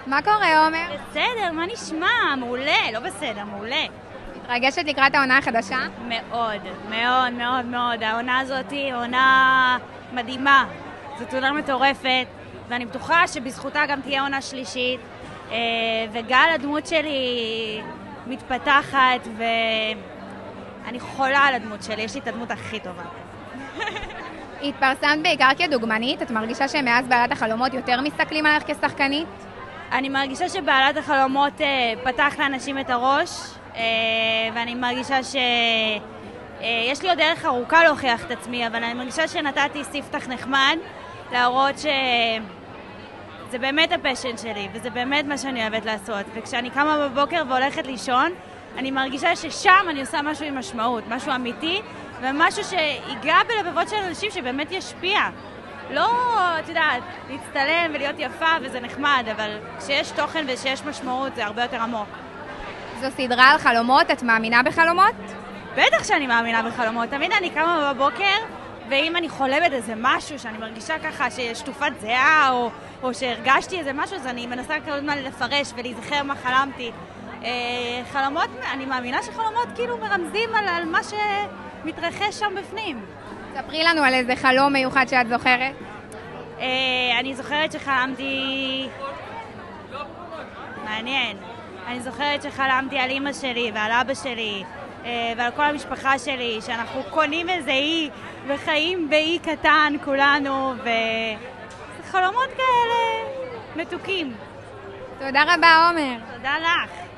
מה קורה, עומר? בסדר, מה נשמע? מעולה, לא בסדר, מעולה. מתרגשת לקראת העונה החדשה? מאוד, מאוד, מאוד, מאוד. העונה הזאת היא עונה מדהימה. זאת עונה מטורפת, ואני בטוחה שבזכותה גם תהיה עונה שלישית. וגל, הדמות שלי מתפתחת, ואני חולה על הדמות שלי, יש לי את הדמות הכי טובה. התפרסמת בעיקר כדוגמנית, את מרגישה שמאז בעלת החלומות יותר מסתכלים עליך כשחקנית? אני מרגישה שבעלת החלומות פתח לאנשים את הראש, ואני מרגישה שיש לי עוד דרך ארוכה להוכיח את עצמי, אבל אני מרגישה שנתתי ספתח נחמד להראות שזה באמת הפשן שלי, וזה באמת מה שאני אוהבת לעשות. וכשאני קמה בבוקר והולכת לישון, אני מרגישה ששם אני עושה משהו עם משמעות, משהו אמיתי, ומשהו שיגע בלבבות של אנשים שבאמת ישפיע. לא, את יודעת, להצטלם ולהיות יפה וזה נחמד, אבל כשיש תוכן ושיש משמעות זה הרבה יותר עמוק. זו סדרה על חלומות, את מאמינה בחלומות? בטח שאני מאמינה בחלומות. תמיד אני קמה בבוקר, ואם אני חולמת איזה משהו שאני מרגישה ככה שיש תופעת זהה, או שהרגשתי איזה משהו, אז אני מנסה כל הזמן לפרש ולהיזכר מה חלמתי. חלומות, אני מאמינה שחלומות כאילו מרמזים על מה שמתרחש שם בפנים. ספרי לנו על איזה חלום מיוחד שאת זוכרת. אני זוכרת שחלמתי... מעניין. אני זוכרת שחלמתי על אמא שלי ועל אבא שלי ועל כל המשפחה שלי, שאנחנו קונים איזה אי וחיים באי קטן כולנו, וחלומות כאלה מתוקים. תודה רבה, עומר. תודה לך.